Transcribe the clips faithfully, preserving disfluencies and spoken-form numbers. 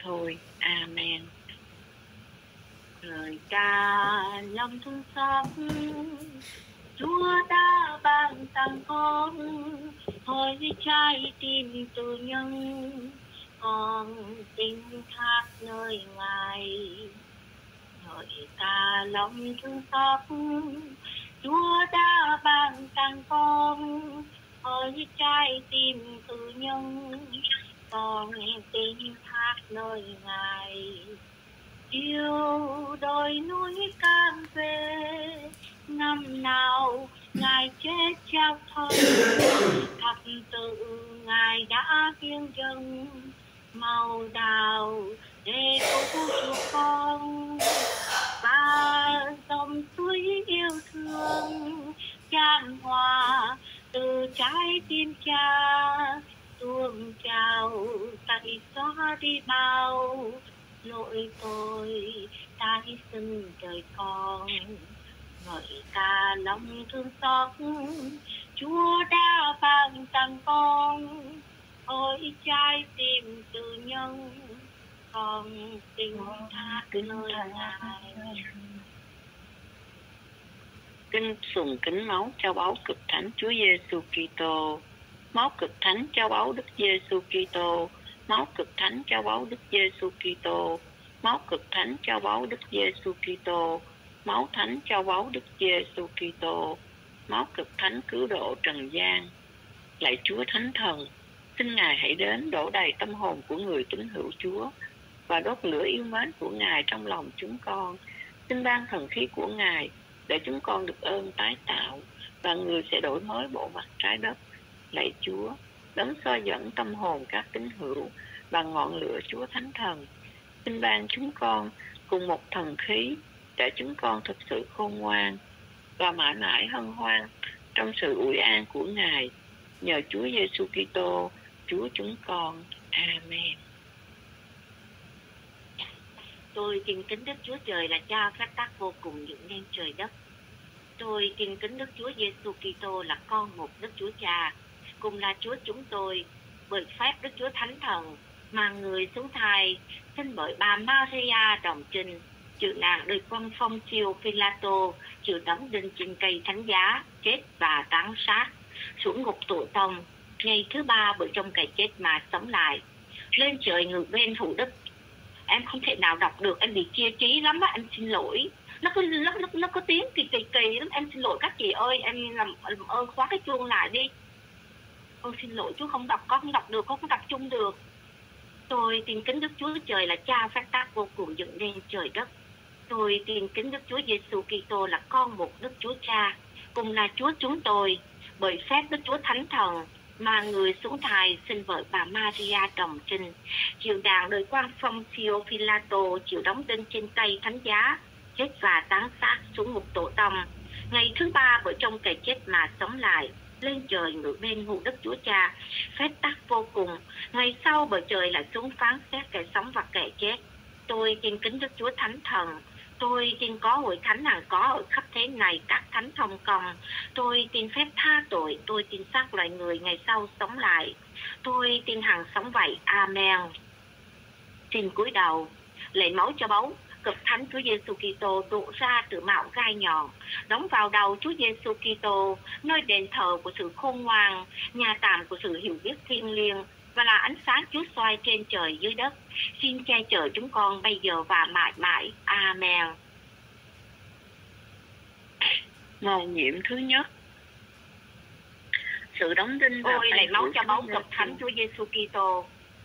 thôi. Amen. Lời ca lòng thương xót, Chúa đã ban tặng con thôi trái tim tự nhân, con tin thác nơi Ngài. Lời ca lòng thương xót, Chúa đã ban tặng con thôi trái tim tự nhân, con tin thác nơi Ngài. Chiều đồi núi cam về, năm nào Ngài chết trao thân, thập tự Ngài đã hiến dâng màu đào để cứu chuộc con. Và dòng suối yêu thương chan hòa từ trái tim Cha, tuôn trào tay xóa đi bao lỗi tôi tái sinh đời con. Ngợi ca lòng thương xót, Chúa đã ban tặng con ôi trái tim tự nhân, con tin thác nơi Ngài. Kinh sùng kính máu châu báu cực thánh Chúa Giêsu Kitô. Máu cực thánh châu báu Đức Giêsu Kitô. Máu cực thánh châu báu Đức Giêsu Kitô. Máu cực thánh châu báu Đức Giêsu Kitô. Máu thánh châu báu Đức Giêsu Kitô. Máu cực thánh cứu độ trần gian. Lạy Chúa Thánh Thần, xin Ngài hãy đến đổ đầy tâm hồn của người tín hữu Chúa và đốt lửa yêu mến của Ngài trong lòng chúng con. Xin ban thần khí của Ngài để chúng con được ơn tái tạo và người sẽ đổi mới bộ mặt trái đất. Lạy Chúa, đấng soi dẫn tâm hồn các tín hữu bằng ngọn lửa Chúa Thánh Thần, xin ban chúng con cùng một thần khí để chúng con thực sự khôn ngoan và mãi mãi hân hoan trong sự ủi an của Ngài. Nhờ Chúa Giêsu Kitô, Chúa chúng con. Amen. Tôi kính kính Đức Chúa Trời là Cha phép tác vô cùng dựng nên trời đất. Tôi kính kính Đức Chúa Giêsu Kitô là con một Đức Chúa Cha, cùng là Chúa chúng tôi, bởi phép Đức Chúa Thánh Thần mà người xuống thai, sinh bởi bà Maria đồng trinh, chịu nạn đời quân Phong Chiêu Phi-la-tô, chịu đóng đinh trên cây thánh giá, chết và táng sát, xuống ngục tù tông, ngày thứ ba bởi trong cái chết mà sống lại, lên trời ngự bên hữu đức. Em không thể nào đọc được, em bị chia trí lắm á, em xin lỗi. Nó có nó, nó, nó có tiếng kỳ kỳ kỳ lắm, em xin lỗi các chị ơi, em làm, làm ơn khóa cái chuông lại đi. Con xin lỗi chú không đọc, con không đọc được, con không tập trung được. Tôi tin kính Đức Chúa Trời là Cha phép tác vô cùng dựng nên trời đất. Tôi tin kính Đức Chúa Giêsu Kitô là con một Đức Chúa Cha, cùng là Chúa chúng tôi, bởi phép Đức Chúa Thánh Thần mà người xuống thai, sinh bởi bà Maria đồng trinh, chịu đàn đời quan Phong Chiêu Phi-la-tô, chịu đóng đinh trên cây thánh giá, chết và táng xác, xuống ngục tổ tông, ngày thứ ba bởi trong cái chết mà sống lại, lên trời ngự bên hữu Đức Chúa Cha, phép tắc vô cùng, ngày sau bởi trời lại xuống phán xét kẻ sống và kẻ chết. Tôi tin kính Đức Chúa Thánh Thần. Tôi tin có hội thánh hằng có ở khắp thế này, các thánh thông công. Tôi tin phép tha tội. Tôi tin xác loài người ngày sau sống lại. Tôi tin hằng sống vậy. Amen. Xin cúi đầu lạy máu cho báu cực thánh Chúa Giêsu Kitô đổ ra từ mạo gai nhọn, đóng vào đầu Chúa Giêsu Kitô, nơi đền thờ của sự khôn ngoan, nhà tạm của sự hiểu biết thiêng liêng, và là ánh sáng chiếu soi trên trời dưới đất. Xin che chở chúng con bây giờ và mãi mãi. Amen. Mầu nhiệm thứ nhất, sự đóng đinh vào ôi tay lạy máu của cho Chúa báu Giêsu. cực thánh Chúa Giêsu Kitô,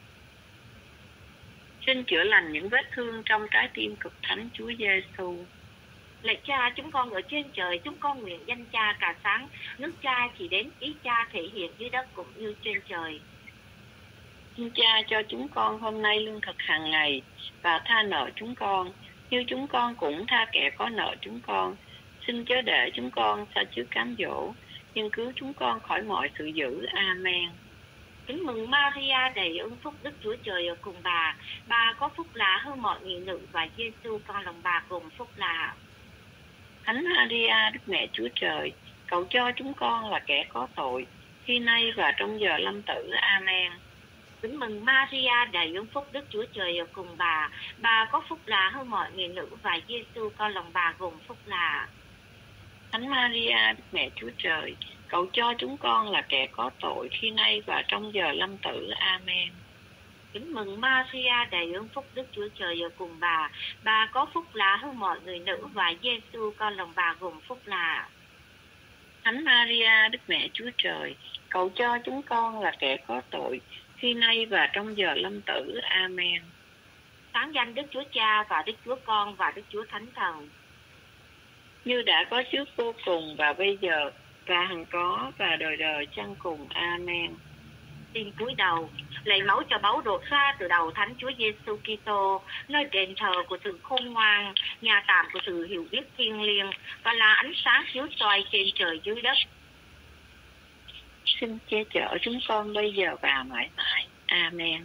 Xin chữa lành những vết thương trong trái tim cực thánh Chúa Giêsu. lạy Cha chúng con ở trên trời, chúng con nguyện danh Cha cả sáng, nước Cha chỉ đến, ý Cha thể hiện dưới đất cũng như trên trời. Xin Cha cho chúng con hôm nay lương thực hàng ngày và tha nợ chúng con, như chúng con cũng tha kẻ có nợ chúng con. Xin chớ để chúng con sa chứa cám dỗ, nhưng cứu chúng con khỏi mọi sự dữ. Amen. Kính mừng Maria đầy ơn phúc, Đức Chúa Trời ở cùng bà. Bà có phúc lạ hơn mọi nghị nữ, và Giêsu con lòng bà cùng phúc lạ. Thánh Maria, Đức Mẹ Chúa Trời, cầu cho chúng con là kẻ có tội, khi nay và trong giờ lâm tử. Amen. Kính mừng Maria, đầy ơn phúc, Đức Chúa Trời ở cùng bà. Bà có phúc lạ hơn mọi người nữ, và Giêsu con lòng bà gồm phúc lạ. Thánh Maria, Đức Mẹ Chúa Trời, cầu cho chúng con là kẻ có tội khi nay và trong giờ lâm tử. Amen. Kính mừng Maria, đầy ơn phúc, Đức Chúa Trời ở cùng bà. Bà có phúc lạ hơn mọi người nữ, và Giêsu con lòng bà gồm phúc lạ. Thánh Maria, Đức Mẹ Chúa Trời, cầu cho chúng con là kẻ có tội khi nay và trong giờ lâm tử. Amen. Sáng danh Đức Chúa Cha và Đức Chúa Con và Đức Chúa Thánh Thần, như đã có trước vô cùng và bây giờ và hằng có và đời đời chăng cùng. Amen. Xin cúi đầu lạy máu cho báu đổ ra từ đầu Thánh Chúa Giêsu Kitô, nơi đền thờ của sự khôn ngoan, nhà tạm của sự hiểu biết thiêng liêng, và là ánh sáng chiếu soi trên trời dưới đất. Xin che chở chúng con bây giờ và mãi mãi. Amen.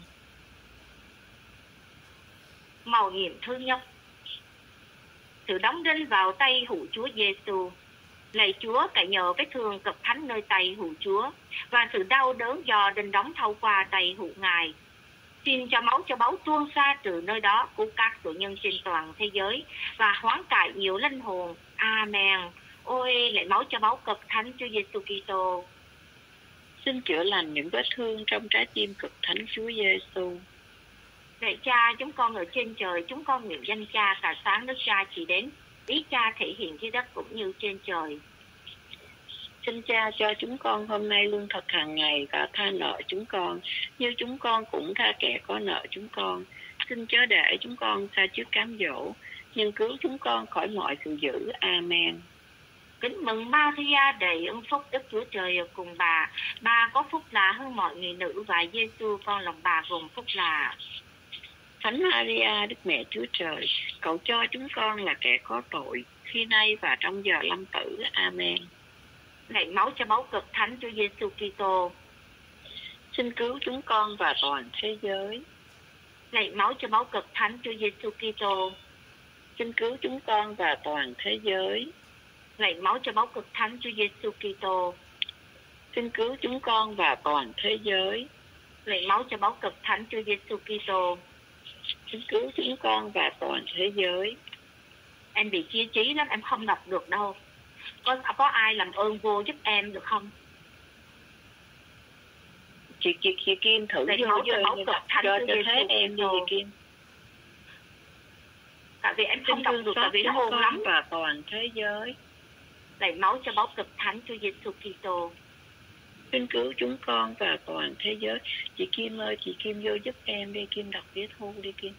Mầu nhiệm thứ nhất, sự đóng đinh vào tay hữu Chúa Giêsu. Lạy Chúa, cậy nhờ vết thương cực thánh nơi tay hữu Chúa và sự đau đớn do đinh đóng thâu qua tay hữu Ngài, xin cho máu cho báu tuôn ra từ nơi đó của các tội nhân trên toàn thế giới và hoán cải nhiều linh hồn. Amen. Ôi lạy máu cho báu cực thánh Chúa Giêsu Kitô, xin chữa lành những vết thương trong trái tim cực thánh Chúa Giêsu. Lạy Cha, chúng con ở trên trời, chúng con nguyện danh Cha cả sáng nước Cha chỉ đến, ý Cha thể hiện dưới đất cũng như trên trời. Xin Cha cho chúng con hôm nay lương thực hàng ngày và tha nợ chúng con như chúng con cũng tha kẻ có nợ chúng con. Xin chớ để chúng con sa trước cám dỗ, nhưng cứu chúng con khỏi mọi sự dữ. Amen. Kính mừng Maria, đầy ơn phúc, Đức Chúa Trời ở cùng bà. Bà có phúc lạ hơn mọi người nữ, và Giêsu con lòng bà gồm phúc lạ. Thánh Maria, Đức Mẹ Chúa Trời, cầu cho chúng con là kẻ có tội khi nay và trong giờ lâm tử. Amen. Lạy máu cho báu cực thánh Chúa Giêsu Kitô, xin cứu chúng con và toàn thế giới. Lạy máu cho báu cực thánh Chúa Giêsu Kitô, xin cứu chúng con và toàn thế giới. Lạy máu cho báu cực thánh Chúa Giêsu Kitô, xin cứu chúng con và toàn thế giới. Lạy máu cho báu cực thánh Chúa Giêsu Kitô, xin cứu chúng con và toàn thế giới. Em bị chia trí lắm, em không đọc được đâu. Có có ai làm ơn vô giúp em được không? Chị chị, chị Kim thử Lạy vô máu cho vô báu cho cực thánh cho Chúa thế Giêsu em đi Kitô. chị Kim. Tại vì em không Xin đọc thương được, xót tại vì nó chúng hôn con lắm. và toàn thế giới. Lạy máu cho báu cực thánh Chúa Giêsu Kitô, xin cứu chúng con và toàn thế giới. Chị Kim ơi, chị Kim vô giúp em đi, Kim đọc viết thu đi Kim.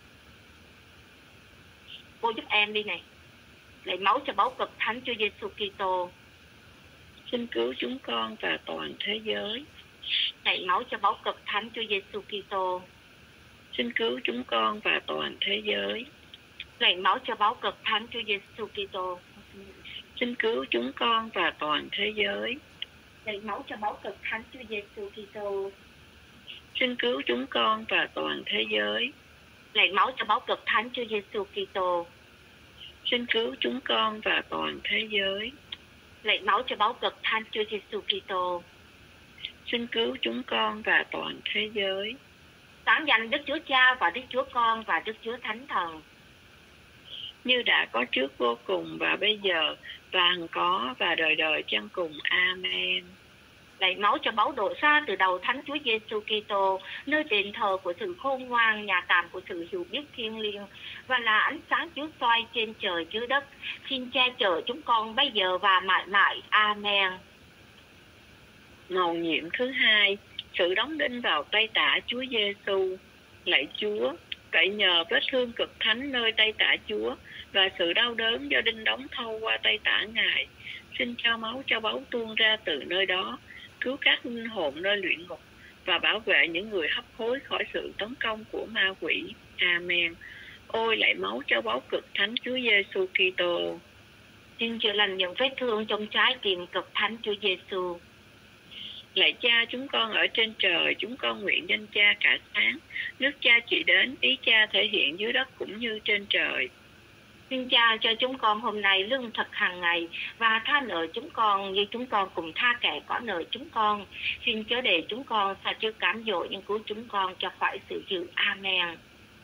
Vô giúp em đi này. Lạy máu cho báu cực thánh Chúa Giêsu Kitô, xin cứu chúng con và toàn thế giới. Lạy máu cho báu cực thánh Chúa Giêsu Kitô, xin cứu chúng con và toàn thế giới. Lạy máu cho báu cực thánh Chúa Giêsu Kitô, xin cứu chúng con và toàn thế giới. Lạy máu cho báu cực thánh Chúa Giêsu Kitô, xin cứu chúng con và toàn thế giới. Lạy máu cho báu cực thánh Chúa Giêsu Kitô, xin cứu chúng con và toàn thế giới. Lạy máu cho báu cực thánh Chúa Giêsu Kitô, xin cứu chúng con và toàn thế giới. Sáng danh Đức Chúa Cha và Đức Chúa Con và Đức Chúa Thánh Thần, như đã có trước vô cùng và bây giờ và hằng có và đời đời chăng cùng. Amen. Lạy máu cho báu đổ ra từ đầu Thánh Chúa Giêsu Kitô, nơi đền thờ của sự khôn ngoan, nhà tạm của sự hiểu biết thiêng liêng, và là ánh sáng chiếu soi trên trời dưới đất. Xin che chở chúng con bây giờ và mãi mãi. Amen. Mầu nhiệm thứ hai, sự đóng đinh vào tay tả Chúa Giêsu. Lạy Chúa, cậy nhờ vết thương cực thánh nơi tay tả Chúa và sự đau đớn do đinh đóng thâu qua tay tả Ngài, xin cho máu cho báu tuôn ra từ nơi đó, cứu các linh hồn nơi luyện ngục và bảo vệ những người hấp hối khỏi sự tấn công của ma quỷ. Amen. Ôi lạy máu cho báu cực thánh Chúa Giêsu Kitô, xin chữa lành những vết thương trong trái tim cực thánh Chúa Giêsu. Lạy Cha, chúng con ở trên trời, chúng con nguyện danh Cha cả sáng, nước Cha chỉ đến, ý Cha thể hiện dưới đất cũng như trên trời. Xin Cha cho chúng con hôm nay lương thực hàng ngày và tha nợ chúng con như chúng con cùng tha kẻ có nợ chúng con. Xin chớ để chúng con xa trước cám dỗ, nhưng cứu chúng con cho khỏi sự dữ. Amen.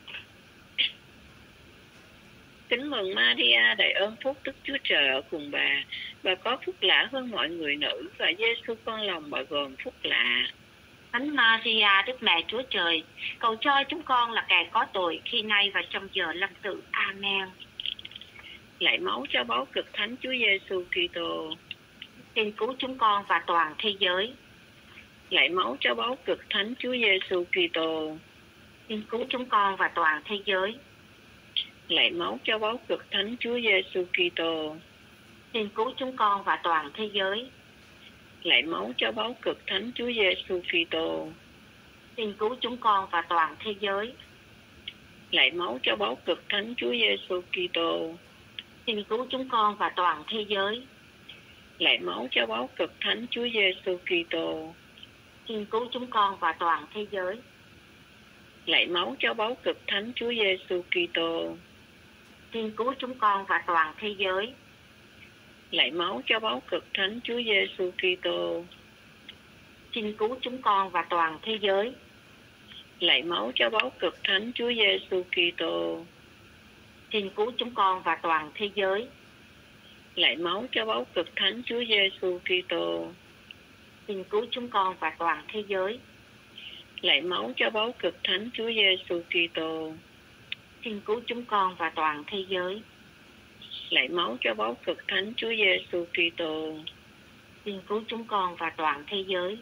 Kính mừng Maria, đầy ơn phúc, Đức Chúa Trời ở cùng bà. Bà có phúc lạ hơn mọi người nữ, và Giêsu con lòng bà gồm phúc lạ. Thánh Maria, Đức Mẹ Chúa Trời, cầu cho chúng con là kẻ có tội khi nay và trong giờ lâm tử. Amen. Lạy máu cho báu cực thánh Chúa Giêsu Kitô, xin cứu chúng con và toàn thế giới. Lạy máu cho báu cực thánh Chúa Giêsu Kitô, xin cứu chúng con và toàn thế giới. Lạy máu cho báu cực thánh Chúa Giêsu Kitô, xin cứu chúng con và toàn thế giới. Lạy máu cho báu cực thánh Chúa Giêsu Kitô, xin cứu chúng con và toàn thế giới. Lạy máu cho báu cực thánh Chúa Giêsu Kitô, xin cứu chúng con và toàn thế giới. Lạy máu cho báu cực thánh Chúa Giêsu Kitô, xin cứu chúng con và toàn thế giới. Lạy máu cho báu cực thánh Chúa Giêsu Kitô, xin cứu chúng con và toàn thế giới. Lạy máu cho báu cực thánh Chúa Giêsu Kitô, xin cứu chúng con và toàn thế giới. Lạy máu cho báu cực thánh Chúa Giêsu Kitô, xin cứu chúng con và toàn thế giới. Lạy máu cho báu cực thánh Chúa Giêsu Kitô, xin cứu chúng con và toàn thế giới. Lạy máu cho báu cực thánh Chúa Giêsu Kitô, xin cứu chúng con và toàn thế giới. Lạy máu cho báu cực thánh Chúa Giêsu Kitô, xin cứu chúng con và toàn thế giới.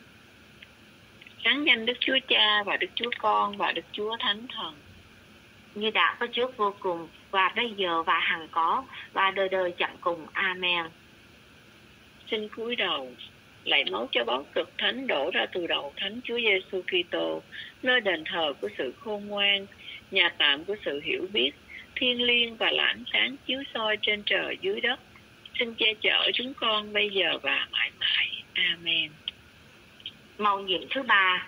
Sáng danh Đức Chúa Cha và Đức Chúa Con và Đức Chúa Thánh Thần, như đã có trước vô cùng và bây giờ và hằng có và đời đời chẳng cùng. Amen. Xin cúi đầu. Lạy máu cho báu cực thánh đổ ra từ đầu thánh Chúa Giêsu Kitô, nơi đền thờ của sự khôn ngoan, nhà tạm của sự hiểu biết, thiêng liêng và là ánh sáng chiếu soi trên trời dưới đất. Xin che chở chúng con bây giờ và mãi mãi. Amen. Mầu nhiệm thứ ba,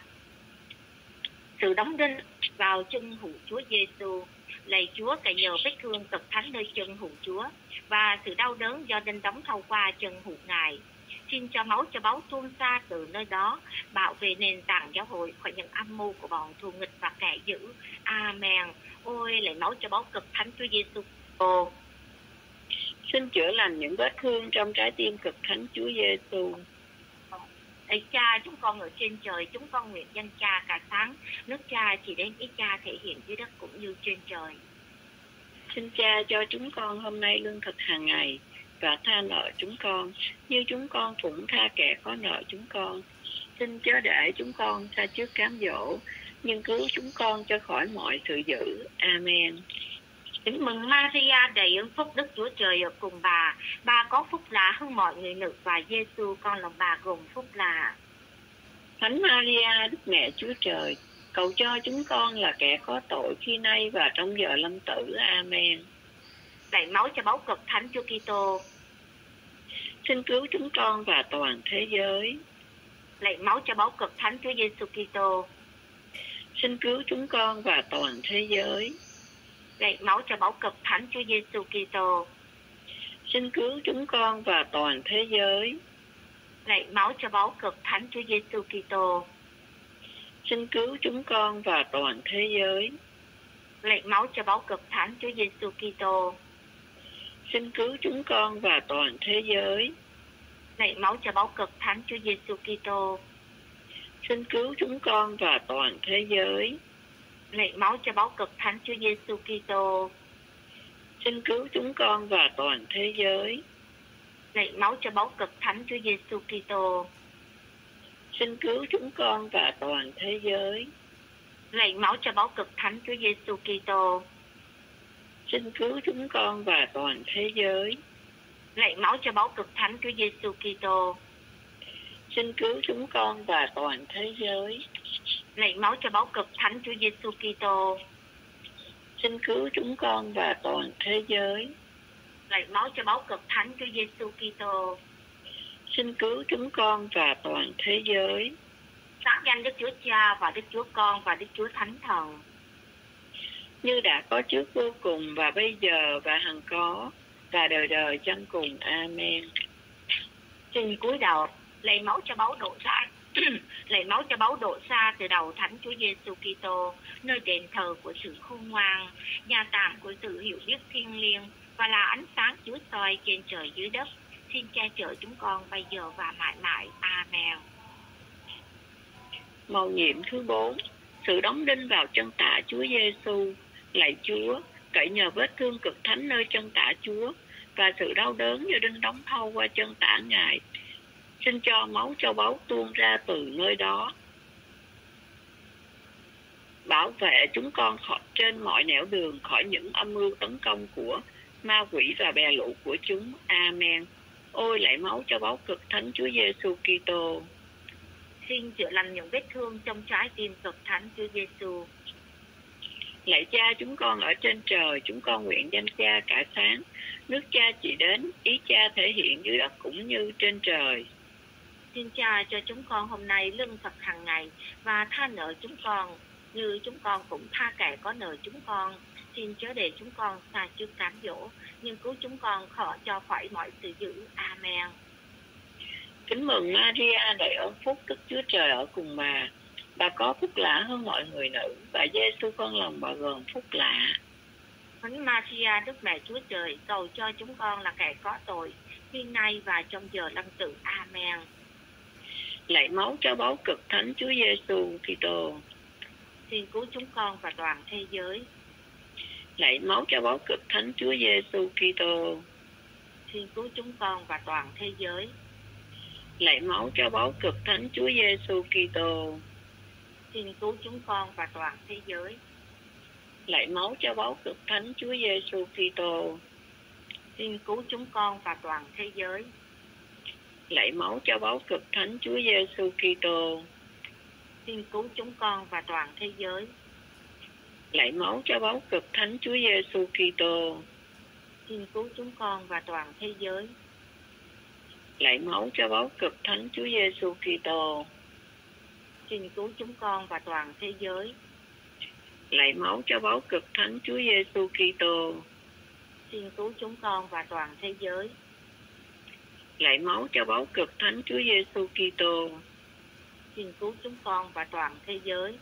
sự đóng đinh vào chân hữu Chúa Giêsu. Lạy Chúa, cậy nhờ vết thương cực thánh nơi chân hữu Chúa và sự đau đớn do đinh đóng thâu qua chân hữu Ngài, xin cho máu cho báu tuôn xa từ nơi đó, bảo vệ nền tảng giáo hội khỏi những âm mưu của bọn thù nghịch và kẻ dữ. Amen. Ôi lạy máu cho báu cực thánh Chúa Giêsu. Ô xin chữa lành những vết thương trong trái tim cực thánh Chúa Giêsu. Ấy Cha, chúng con ở trên trời, chúng con nguyện danh Cha cả sáng, nước Cha chỉ đến ý Cha thể hiện dưới đất cũng như trên trời. Xin Cha cho chúng con hôm nay lương thực hàng ngày, và tha nợ chúng con như chúng con cũng tha kẻ có nợ chúng con. Xin chớ để chúng con xa trước cám dỗ, nhưng cứu chúng con cho khỏi mọi sự dữ. Amen. Kính mừng Maria, đầy ơn phúc, Đức Chúa Trời ở cùng bà. Bà có phúc lạ hơn mọi người nữ, và Giêsu con lòng bà gồm phúc lạ. Thánh Maria, Đức Mẹ Chúa Trời, cầu cho chúng con là kẻ có tội khi nay và trong giờ lâm tử. Amen. Lạy máu cho báu cực thánh Chúa Kitô, xin cứu chúng con và toàn thế giới. Lạy máu cho báu cực thánh Chúa Giêsu Kitô, xin cứu chúng con và toàn thế giới. Lạy máu cho báu cực thánh Chúa Giêsu Kitô, xin cứu chúng con và toàn thế giới. Lạy máu cho báu cực thánh Chúa Giêsu Kitô, xin cứu chúng con và toàn thế giới. Lạy máu cho báu cực thánh Chúa Giêsu Kitô, xin cứu chúng con và toàn thế giới. Lạy máu cho báu cực thánh Chúa Giêsu Kitô, xin cứu chúng con và toàn thế giới. Lạy máu cho báu cực thánh Chúa Giêsu Kitô, xin cứu chúng con và toàn thế giới. Lạy máu cho báu cực thánh Chúa Giêsu Kitô, xin cứu chúng con và toàn thế giới. Lạy máu cho báu cực thánh Chúa Giêsu Kitô, xin cứu chúng con và toàn thế giới. Lạy máu cho báu cực thánh Chúa Giêsu Kitô, xin cứu chúng con và toàn thế giới. Lạy máu cho báu cực thánh Chúa Giêsu Kitô, xin cứu chúng con và toàn thế giới. Lạy máu cho báu cực thánh Chúa Giêsu Kitô, xin cứu chúng con và toàn thế giới. Sáng danh Đức Chúa Cha và Đức Chúa Con và Đức Chúa Thánh Thần. như đã có trước vô cùng và bây giờ và hằng có và đời đời chẳng cùng. Amen. Xin cúi đầu lạy máu cho báu đổ ra lạy máu cho báu đổ xa từ đầu thánh Chúa Giêsu Kitô, nơi đền thờ của sự khôn ngoan, nhà tạm của sự hiểu biết thiêng liêng và là ánh sáng chiếu soi trên trời dưới đất. Xin che chở chúng con bây giờ và mãi mãi. Amen. Mầu nhiệm thứ bốn, sự đóng đinh vào chân tả Chúa Giêsu. Lạy Chúa, cậy nhờ vết thương cực thánh nơi chân tả Chúa và sự đau đớn do đinh đóng thâu qua chân tả Ngài, xin cho máu châu báu tuôn ra từ nơi đó, bảo vệ chúng con khỏi trên mọi nẻo đường khỏi những âm mưu tấn công của ma quỷ và bè lũ của chúng. Amen. Ôi lạy máu châu báu cực thánh Chúa Giêsu Kitô, xin chữa lành những vết thương trong trái tim cực thánh Chúa Giêsu. Lạy Cha chúng con ở trên trời, chúng con nguyện danh Cha cả sáng, nước Cha chỉ đến, ý Cha thể hiện dưới đất cũng như trên trời. Xin Cha cho chúng con hôm nay lương thực hàng ngày và tha nợ chúng con như chúng con cũng tha kẻ có nợ chúng con. Xin chớ để chúng con xa trước cám dỗ, nhưng cứu chúng con khỏi cho khỏi mọi sự dữ. Amen. Kính mừng Maria, đầy ơn phúc, Đức Chúa Trời ở cùng bà. Bà có phúc lạ hơn mọi người nữ, và Giêsu con lòng bà gồm phúc lạ. Thánh Maria, Đức Mẹ Chúa Trời, cầu cho chúng con là kẻ có tội, hiện nay và trong giờ lâm tử. Amen. Lạy máu cho báu cực thánh Chúa Giêsu Kitô, xin cứu chúng con và toàn thế giới. Lạy máu cho báu cực thánh Chúa Giêsu Kitô, xin cứu chúng con và toàn thế giới. Lạy máu cho báu cực thánh Chúa Giêsu Kitô, xin cứu chúng con và toàn thế giới. Lạy máu cho báu cực thánh Chúa Giêsu Kitô, xin cứu chúng con và toàn thế giới. Lạy máu cho báu cực thánh Chúa Giêsu Kitô, xin cứu chúng con và toàn thế giới. Lạy máu cho báu cực thánh Chúa Giêsu Kitô, xin cứu chúng con và toàn thế giới. Lạy máu cho báu cực thánh Chúa Giêsu Kitô, xin cứu chúng con và toàn thế giới. Lạy máu cho báu cực thánh Chúa Giêsu Kitô, xin cứu chúng con và toàn thế giới. Lạy máu cho báu cực thánh Chúa Giêsu Kitô, xin cứu chúng con và toàn thế giới.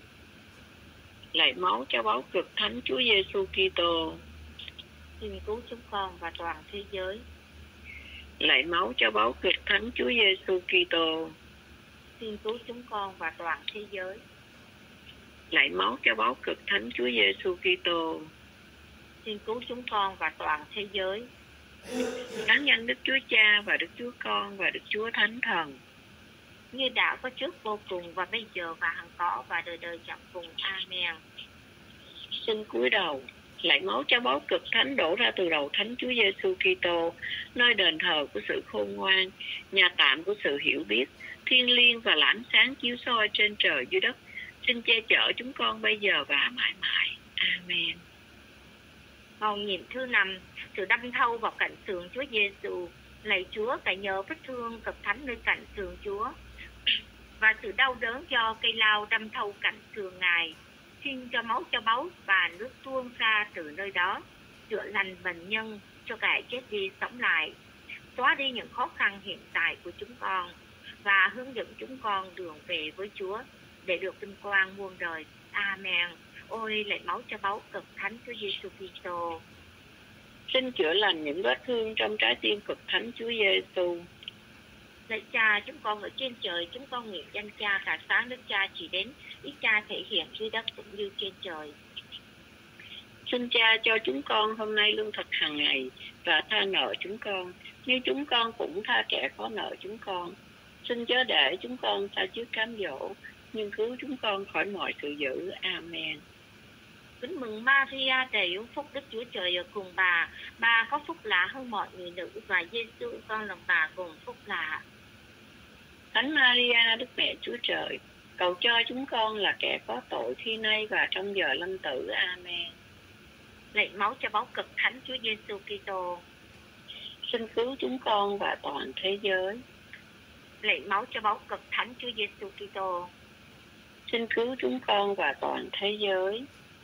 Lạy máu cho báu cực thánh Chúa Giêsu Kitô, xin cứu chúng con và toàn thế giới. Lạy máu cho báu cực thánh Chúa Giêsu Kitô, xin cứu chúng con và toàn thế giới. Lạy máu cho báu cực thánh Chúa Giêsu Kitô, xin cứu chúng con và toàn thế giới. Thánh danh Đức Chúa Cha và Đức Chúa Con và Đức Chúa Thánh Thần, như đã có trước vô cùng và bây giờ và hằng có và đời đời chẳng cùng. Amen. Xin cúi đầu lạy máu cho báu cực thánh đổ ra từ đầu thánh Chúa Giêsu Kitô, nơi đền thờ của sự khôn ngoan, nhà tạm của sự hiểu biết, thiêng liêng và là ánh sáng chiếu soi trên trời dưới đất. Xin che chở chúng con bây giờ và mãi mãi. Amen. Mầu nhiệm thứ năm, sự đâm thâu vào cạnh sườn Chúa Giêsu. Lạy Chúa, cậy nhờ vết thương cực thánh nơi cạnh sườn Chúa và sự đau đớn do cây lao đâm thâu cạnh sườn Ngài, xin cho máu cho báu và nước tuôn ra từ nơi đó, chữa lành bệnh nhân, cho kẻ chết đi sống lại, xóa đi những khó khăn hiện tại của chúng con và hướng dẫn chúng con đường về với Chúa để được vinh quang muôn đời. Amen. Ôi lạy máu cho báu cực thánh Chúa Giêsu Kitô, xin chữa lành những vết thương trong trái tim cực thánh Chúa Giêsu. Lạy Cha chúng con ở trên trời, chúng con nguyện danh Cha cả sáng Đức Cha chỉ đến, ý Cha thể hiện dưới đất cũng như trên trời. Xin Cha cho chúng con hôm nay lương thực hàng ngày và tha nợ chúng con như chúng con cũng tha kẻ có nợ chúng con. Xin chớ để chúng con xa trước cám dỗ, nhưng cứu chúng con khỏi mọi sự dữ. Amen. Kính mừng Maria, đầy ơn phúc, Đức Chúa Trời ở cùng bà. Bà có phúc lạ hơn mọi người nữ, và Giêsu con lòng bà gồm phúc lạ. Thánh Maria, Đức Mẹ Chúa Trời, cầu cho chúng con là kẻ có tội khi nay và trong giờ lâm tử. Amen. Lạy máu cho báu cực thánh Chúa Giêsu Kitô, xin cứu chúng con và toàn thế giới. Lạy máu cho báu cực thánh Chúa Giêsu Kitô, xin cứu chúng con và toàn thế giới.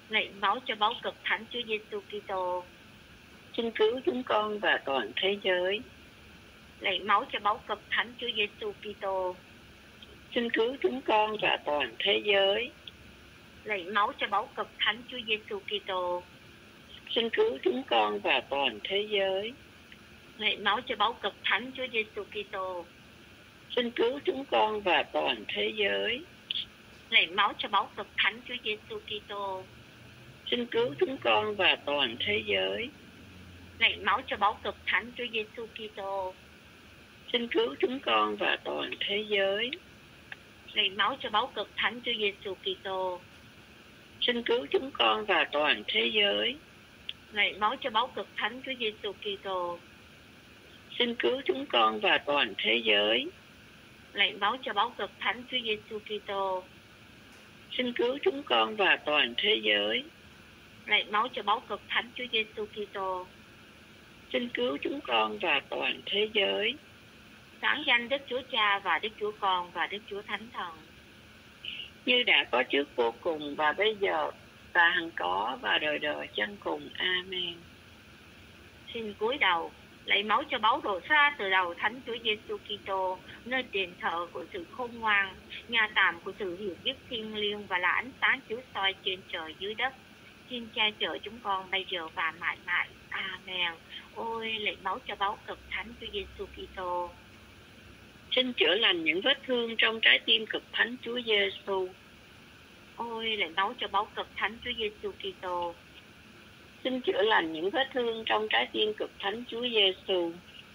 Lạy máu cho báu cực thánh Chúa Giêsu Kitô, xin cứu chúng con và toàn thế giới. Lạy máu cho báu cực thánh Chúa Giêsu Kitô, xin cứu chúng con và toàn thế giới. Lạy máu cho báu cực thánh Chúa Giêsu Kitô, xin cứu chúng con và toàn thế giới. Lạy máu cho báu cực thánh Chúa Giêsu Kitô, xin cứu chúng con và toàn thế giới. Lạy máu cho báu cực thánh Chúa Giêsu Kitô, xin cứu chúng con và toàn thế giới. Lạy máu cho báu cực thánh Chúa Giêsu Kitô, xin cứu chúng con và toàn thế giới. Lạy máu cho báu cực thánh Chúa Giêsu Kitô, xin cứu chúng con và toàn thế giới. Lạy máu cho báu cực thánh Chúa Giêsu Kitô, xin cứu chúng con và toàn thế giới. Lạy máu cho báu cực thánh Chúa Giêsu Kitô, xin cứu chúng con và toàn thế giới. Lạy máu cho báu cực thánh Chúa Giêsu Kitô, xin cứu chúng con và toàn thế giới. Sáng danh Đức Chúa Cha và Đức Chúa Con và Đức Chúa Thánh Thần, như đã có trước vô cùng và bây giờ và hằng có và đời đời chân cùng. Amen. Xin cúi đầu lạy máu cho báu đổ ra từ đầu thánh Chúa Giêsu Kitô, nơi đền thờ của sự khôn ngoan, nhà tạm của sự hiểu biết thiêng liêng và là ánh sáng chiếu soi trên trời dưới đất. Xin che chở chúng con bây giờ và mãi mãi. Amen. Ôi lạy máu cho báu cực thánh Chúa Giêsu Kitô, xin chữa lành những vết thương trong trái tim cực thánh Chúa Giêsu. Ôi lạy máu cho báu cực thánh Chúa Giêsu Kitô, xin chữa lành những vết thương trong trái tim cực thánh Chúa Giêsu.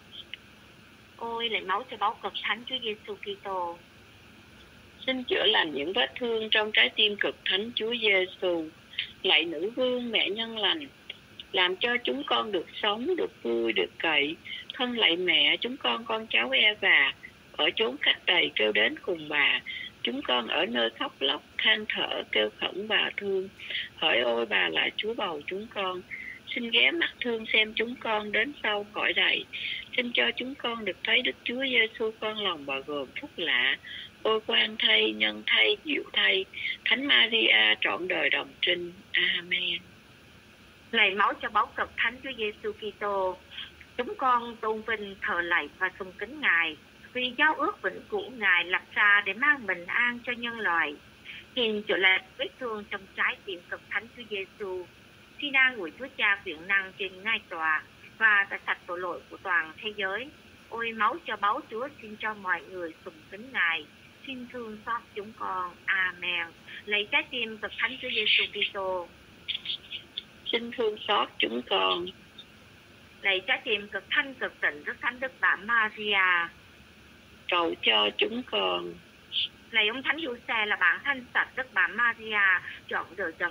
Ôi lạy máu cho báu cực thánh Chúa Giêsu Kitô, xin chữa lành những vết thương trong trái tim cực thánh Chúa Giêsu. Lạy nữ vương mẹ nhân lành, làm cho chúng con được sống, được vui, được cậy. Thân lạy mẹ, chúng con con cháu Eva ở chốn cách đầy kêu đến cùng bà. Chúng con ở nơi khóc lóc than thở kêu khẩn bà thương. Hỡi ôi bà là Chúa bầu chúng con, xin ghé mắt thương xem chúng con đến sau cõi đầy. Xin cho chúng con được thấy Đức Chúa Giêsu con lòng bà gồm phúc lạ. Ôi quan thay, nhân thay, diệu thay, Thánh Maria trọn đời đồng trinh. Amen. Lạy máu cho báu cực thánh Chúa Giêsu Kitô, chúng con tôn vinh thờ lạy và sùng kính Ngài vì giao ước vĩnh cửu Ngài lập ra để mang bình an cho nhân loại. Xin chữa lành vết thương trong trái tim cực thánh Chúa Giêsu. Xin an ủi Chúa Cha quyền năng trên ngai tòa và tẩy sạch tội lỗi của toàn thế giới. Ôi máu cho báu Chúa, xin cho mọi người sùng kính Ngài. Xin thương xót chúng con. Amen. Lạy trái tim cực thánh Chúa Giêsu Kitô, xin thương xót chúng con. Lạy trái tim cực thanh cực tịnh Đức Thánh Đức Bà Maria, cầu cho chúng con. Lạy ông Thánh Giuse là bạn thanh sạch Đức Bà Maria chọn đời trần,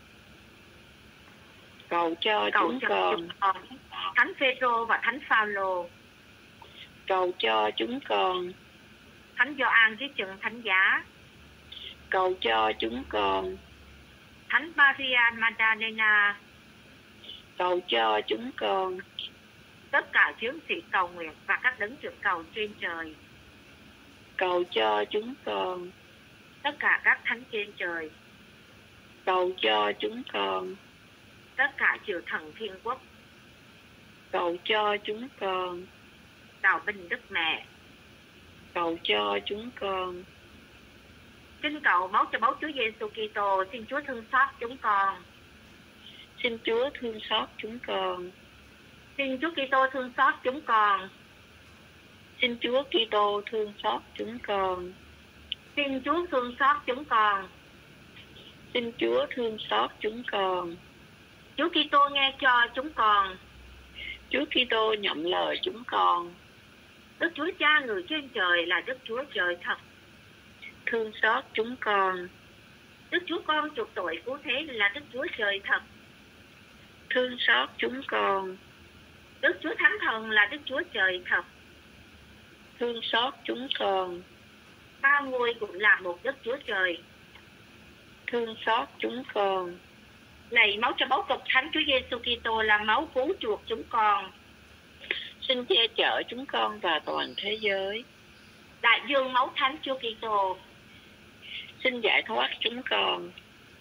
cầu cho cầu chúng cho con. chúng con. Thánh Phêrô và Thánh Phaolô, cầu cho chúng con. Thánh Gioan dưới chân thánh giá, cầu cho chúng con. Thánh Maria Magdalena, cầu cho chúng con. tất cả chiến sĩ cầu nguyện và các đấng trưởng cầu trên trời, cầu cho chúng con. tất cả các thánh trên trời, cầu cho chúng con. tất cả triều thần thiên quốc, cầu cho chúng con. đạo binh Đức Mẹ, cầu cho chúng con. Xin cầu máu cho báu Chúa Giêsu Kitô, xin Chúa thương xót chúng con. Xin Chúa thương xót chúng con. Xin Chúa Kitô thương xót chúng con. Xin Chúa Kitô thương xót chúng con. Xin Chúa thương xót chúng con. Xin Chúa thương xót chúng con. Chúa Kitô nghe cho chúng con. Chúa Kitô nhậm lời chúng con. Đức Chúa Cha người trên trời là Đức Chúa trời thật, thương xót chúng con. Đức Chúa Con chuộc tội cứu thế là Đức Chúa trời thật, thương xót chúng con. Đức Chúa Thánh Thần là Đức Chúa trời thật, thương xót chúng con. ba ngôi cũng là một Đức Chúa trời, thương xót chúng con. Lạy máu cho báu cực thánh Chúa Giêsu Kitô là máu cứu chuộc chúng con. Xin che chở chúng con và toàn thế giới. Đại dương máu thánh Chúa Kitô, xin giải thoát chúng con.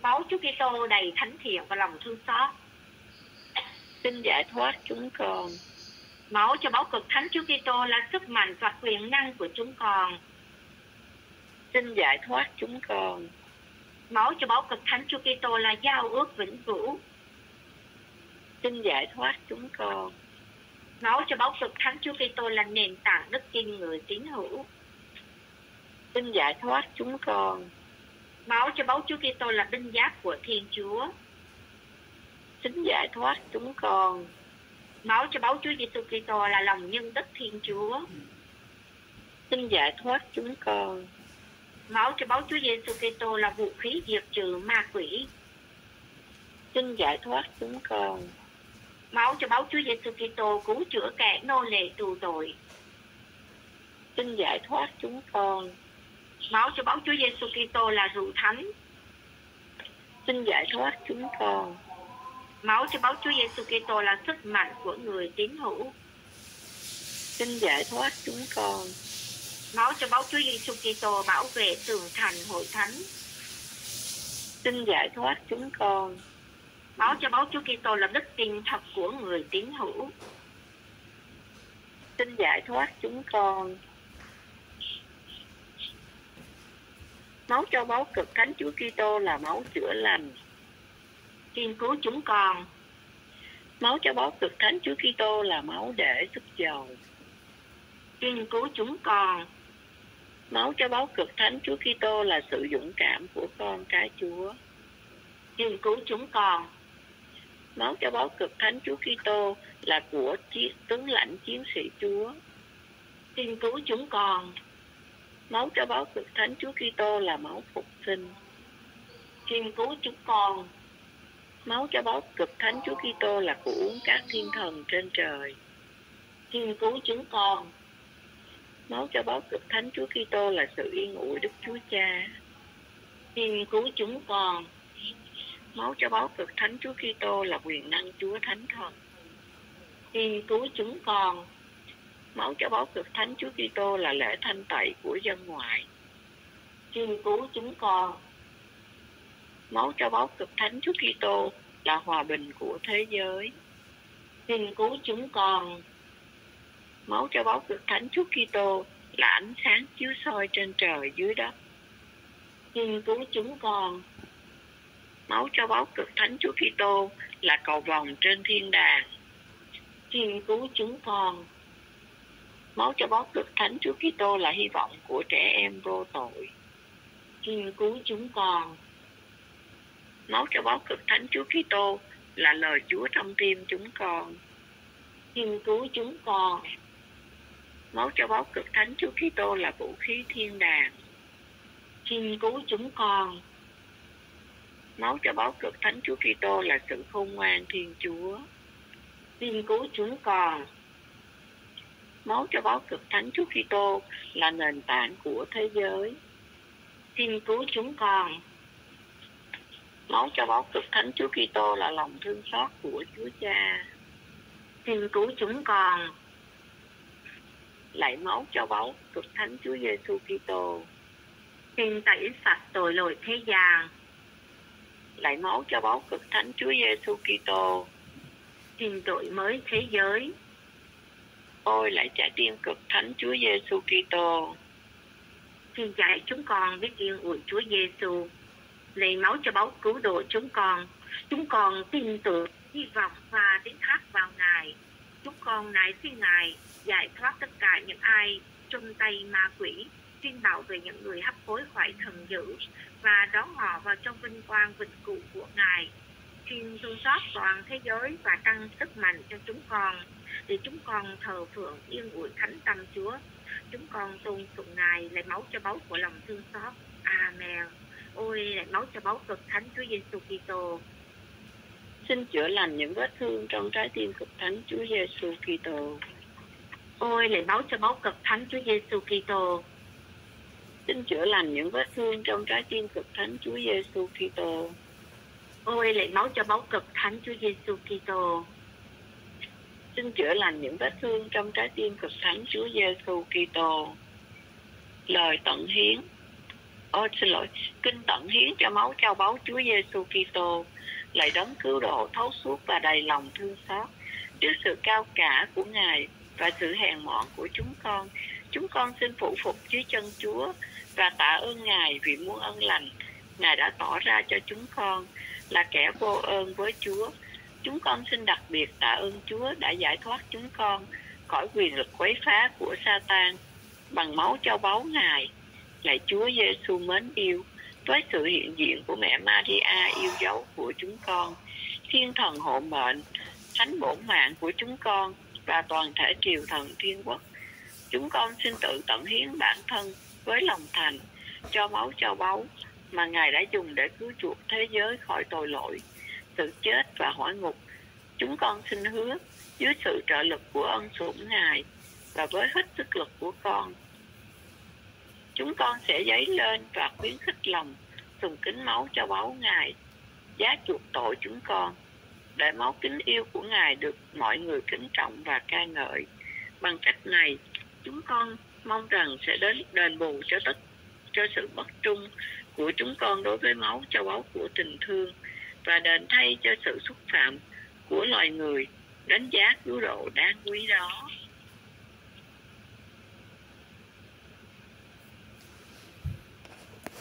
Máu Chúa Kitô đầy thánh thiện và lòng thương xót. Xin giải thoát chúng con. Máu cho báu cực thánh Chúa Kitô là sức mạnh và quyền năng của chúng con. Xin giải thoát chúng con. Máu cho báu cực thánh Chúa Kitô là giao ước vĩnh cửu. Xin giải thoát chúng con. Máu cho báu cực thánh Chúa Kitô là nền tảng đức tin người tín hữu. Xin giải thoát chúng con. Máu cho báu Chúa Kitô là binh giáp của Thiên Chúa. Xin giải thoát chúng con. Máu cho báu Chúa Giêsu Kitô là lòng nhân đức Thiên Chúa. Xin giải thoát chúng con. Máu cho báu Chúa Giêsu Kitô là vũ khí diệt trừ ma quỷ. Xin giải thoát chúng con. Máu cho báu Chúa Giêsu Kitô cứu chữa kẻ nô lệ tù tội. Xin giải thoát chúng con. Máu cho báu Chúa Giêsu Kitô là rượu thánh. Xin giải thoát chúng con. Máu cho báu Chúa Giêsu Kitô là sức mạnh của người tín hữu. Xin giải thoát chúng con. Máu cho báu Chúa Giêsu Kitô bảo vệ tường thành hội thánh. Xin giải thoát chúng con. Máu cho báu Chúa Kitô là đức tin thật của người tín hữu. Xin giải thoát chúng con. Máu cho báu cực thánh Chúa Kitô là máu chữa lành. Xin cứu chúng con. Máu cho báu cực thánh Chúa Kitô là máu để sức dầu. Xin cứu chúng con. Máu cho báu cực thánh Chúa Kitô là sự dũng cảm của con cái Chúa. Xin cứu chúng con. Máu cho báu cực thánh Chúa Kitô là của chiến tướng lãnh chiến sĩ Chúa. Xin cứu chúng con. Máu cho báu cực thánh Chúa Kitô là máu phục sinh. Xin cứu chúng con. Máu cho báu cực thánh Chúa Kitô là của uống các thiên thần trên trời. Xin cứu chúng con. Máu cho báu cực thánh Chúa Kitô là sự yên ủi Đức Chúa Cha. Xin cứu chúng con. Máu cho báu cực thánh Chúa Kitô là quyền năng Chúa Thánh Thần. Xin cứu chúng con. Máu cho báu cực thánh Chúa Kitô là lễ thanh tẩy của dân ngoại. Xin cứu chúng con. Máu cho báu cực thánh Chúa Kitô là hòa bình của thế giới. Xin cứu chúng con. Máu cho báu cực thánh Chúa Kitô là ánh sáng chiếu soi trên trời dưới đất. Xin cứu chúng con. Máu cho báu cực thánh Chúa Kitô là cầu vồng trên thiên đàng. Xin cứu chúng con. Máu cho báu cực thánh Chúa Kitô là hy vọng của trẻ em vô tội. Xin cứu chúng con. Máu cho báu cực thánh Chúa Kitô là lời Chúa trong tim chúng con. Xin cứu chúng con. Máu cho báu cực thánh Chúa Kitô là vũ khí thiên đàng. Xin cứu chúng con. Máu cho báu cực thánh Chúa Kitô là sự khôn ngoan Thiên Chúa. Xin cứu chúng con. Máu cho báu cực thánh Chúa Kitô là nền tảng của thế giới. Xin cứu chúng con. Máu cho báu cực thánh Chúa Kitô là lòng thương xót của Chúa Cha. Xin cứu chúng con. Lạy máu cho báu cực thánh Chúa Giêsu Kitô. Xin tẩy sạch tội lỗi thế gian. Lạy máu cho báu cực thánh Chúa Giêsu Kitô. Xin đổi mới thế giới. Ôi lạy trái tim cực thánh Chúa Giêsu Kitô. Xin dạy chúng con biết yên ủi Chúa Giêsu. Lạy máu cho báu cứu độ chúng con. Chúng con tin tưởng, hy vọng và tín thác vào Ngài. Chúng con nài xin Ngài giải thoát tất cả những ai trong tay ma quỷ. Xin bảo vệ những người hấp hối khỏi thần dữ và đón họ vào trong vinh quang vĩnh cửu của Ngài. Xin thương xót toàn thế giới và tăng sức mạnh cho chúng con, để chúng con thờ phượng yên ủi thánh tâm Chúa. Chúng con tôn sùng Ngài, lạy máu cho báu của lòng thương xót. Amen. Ôi lạy máu cho báu cực thánh Chúa Giêsu Kitô. Xin chữa lành những vết thương trong trái tim cực thánh Chúa Giêsu Kitô. Ôi lạy máu cho báu cực thánh Chúa Giêsu Kitô. Xin chữa lành những vết thương trong trái tim cực thánh Chúa Giêsu Kitô. Ôi lạy máu cho báu cực thánh Chúa Giêsu Kitô. Xin chữa lành những vết thương trong trái tim cực thánh Chúa Giêsu Kitô. Lời tận hiến. ôi xin lỗi, kinh tận hiến cho máu châu báu Chúa Giêsu Kitô, lạy đấng cứu độ thấu suốt và đầy lòng thương xót. Trước sự cao cả của Ngài và sự hèn mọn của chúng con, chúng con xin phụ phục dưới chân Chúa và tạ ơn Ngài vì muôn ân lành Ngài đã tỏ ra cho chúng con. Là kẻ vô ơn với Chúa, chúng con xin đặc biệt tạ ơn Chúa đã giải thoát chúng con khỏi quyền lực quấy phá của Sa-tan bằng máu châu báu Ngài. Lạy Chúa Giêsu mến yêu, với sự hiện diện của mẹ Maria yêu dấu của chúng con, thiên thần hộ mệnh, thánh bổn mạng của chúng con và toàn thể triều thần thiên quốc, chúng con xin tự tận hiến bản thân với lòng thành cho máu châu báu mà Ngài đã dùng để cứu chuộc thế giới khỏi tội lỗi, sự chết và hỏa ngục. Chúng con xin hứa dưới sự trợ lực của ân sủng Ngài và với hết sức lực của con, chúng con sẽ dấy lên và khuyến khích lòng sùng kính máu châu báu Ngài, giá chuộc tội chúng con, để máu kính yêu của Ngài được mọi người kính trọng và ca ngợi. Bằng cách này, chúng con mong rằng sẽ đến đền bù cho tất cho sự bất trung của chúng con đối với máu châu báu của tình thương và đền thay cho sự xúc phạm của loài người, đánh giá cứu độ đáng quý đó.